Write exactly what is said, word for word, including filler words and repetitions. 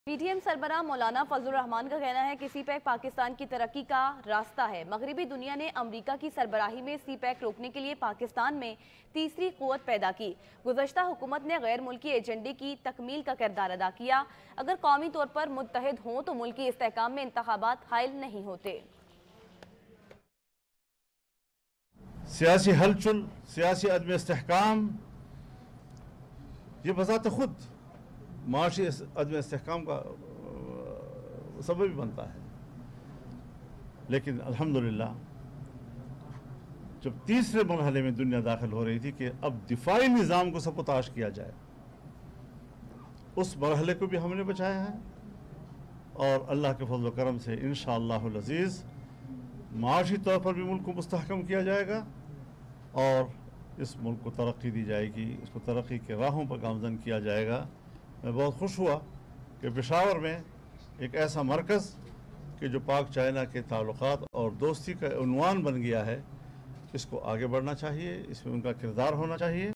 PTM सरबराह मौलाना फजलुर रहमान का कहना है कि सी पैक पाकिस्तान की तरक्की का रास्ता है। मगरबी दुनिया ने अमेरिका की सरबराही में सी पैक रोकने के लिए पाकिस्तान में तीसरी कुव्वत पैदा की। गुज़श्ता हुकूमत ने गैर मुल्की एजेंडे की तकमील का किरदार अदा किया। अगर कौमी तौर पर मुत्तहिद हों तो मुल्की इस्तेहकाम में इंतखाबात हायल नहीं होते। सियासी हलचल, सियासी अदम इस्तेहकाम, ये बज़ात खुद माशी अदम इस्तेहकाम का सबब भी बनता है। लेकिन अल्हम्दुलिल्लाह जब तीसरे मरहले में दुनिया दाखिल हो रही थी कि अब दिफाई निज़ाम को सबुताश किया जाए, उस मरहले को भी हमने बचाया है और अल्लाह के फज़ल व करम से इंशाअल्लाहुल अज़ीज़ माशी तौर पर भी मुल्क को मुस्तहकम किया जाएगा और इस मुल्क को तरक्की दी जाएगी, इसको तरक्की के राहों पर गामज़न किया जाएगा। मैं बहुत खुश हुआ कि पेशावर में एक ऐसा मरकज़ कि जो पाक चाइना के ताल्लुक़ात और दोस्ती का उन्वान बन गया है, इसको आगे बढ़ना चाहिए, इसमें उनका किरदार होना चाहिए।